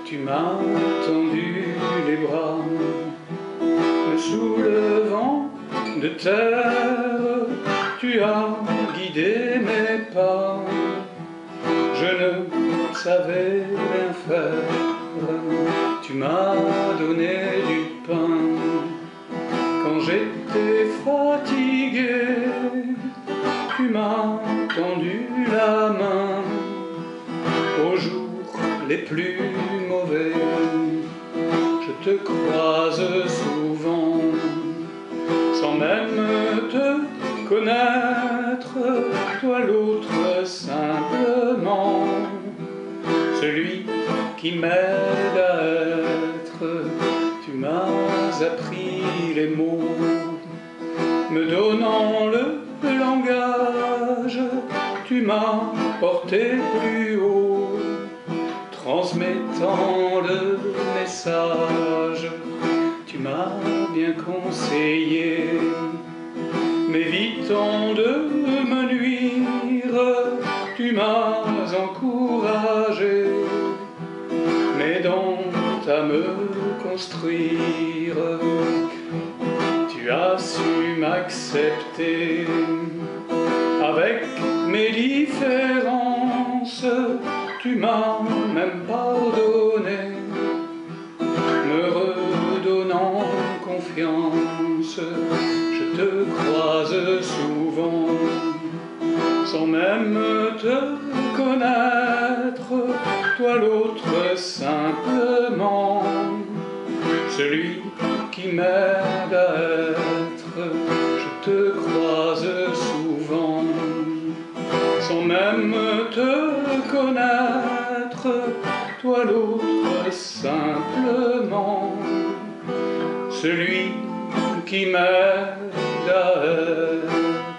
Tu m'as tendu les bras, me soulevant de terre, tu as guidé mes pas. Je ne savais rien faire, tu m'as donné du pain. Quand j'étais fatigué, tu m'as tendu la main. Aux jours les plus mauvais, je te croise souvent, sans même te connaître, toi l'autre simplement, celui qui m'aide à être. Tu m'as appris les mots, me donnant le langage, tu m'as porté plus haut, transmettant le message. Tu m'as bien conseillé, m'évitant de me nuire, tu m'as encouragé, m'aidant à me construire. Tu as su m'accepter avec mes différences, tu m'as même pardonné, me redonnant confiance. Je te croise souvent, sans même te connaître, toi l'autre simplement, celui qui m'aide à être. Je te croise souvent, sans même te connaître, toi l'autre simplement, celui qui m'aide à être.